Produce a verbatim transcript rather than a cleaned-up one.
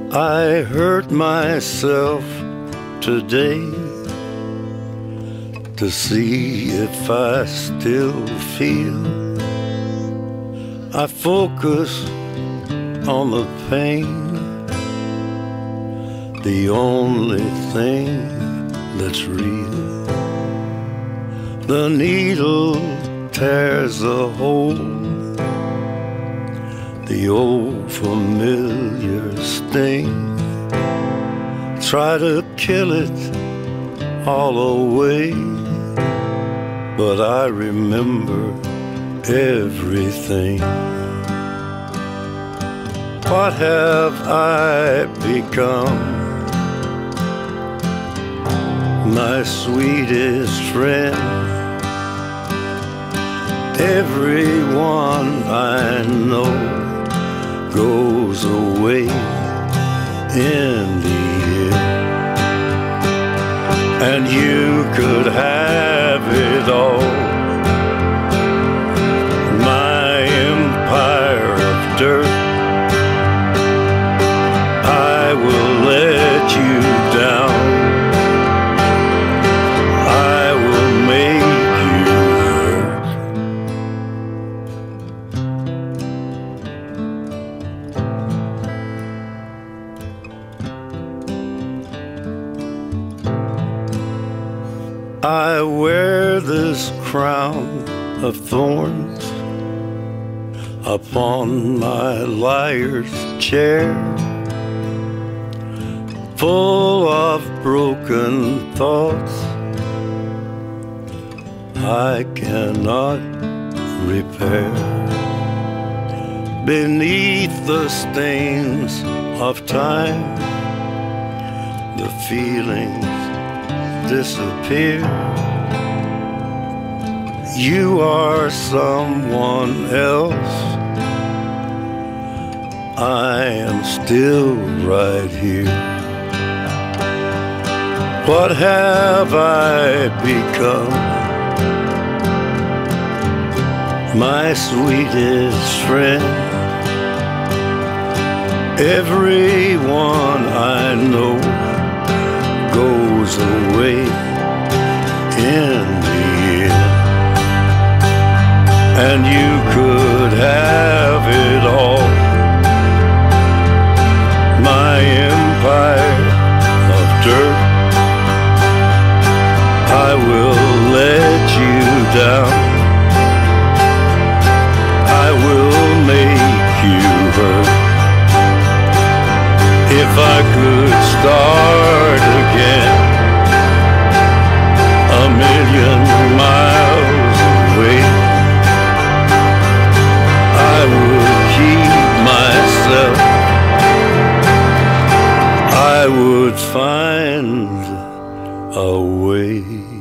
I hurt myself today to see if I still feel. I focus on the pain, the only thing that's real. The needle tears a hole, the old familiar sting. Try to kill it all away, but I remember everything. What have I become? My sweetest friend. Everyone I know goes away in the end, and you could have it all. My empire of dirt, I will let you down. I will make you hurt. I wear this crown of thorns upon my liar's chair, full of broken thoughts I cannot repair. Beneath the stains of time, the feelings disappear. You are someone else, I am still right here. What have I become? My sweetest friend. Everyone I know goes away in the end, and you could have it all. My empire of dirt, I will let you down. I will make you hurt. If I could start again a million miles away, I would keep myself. I would find a way.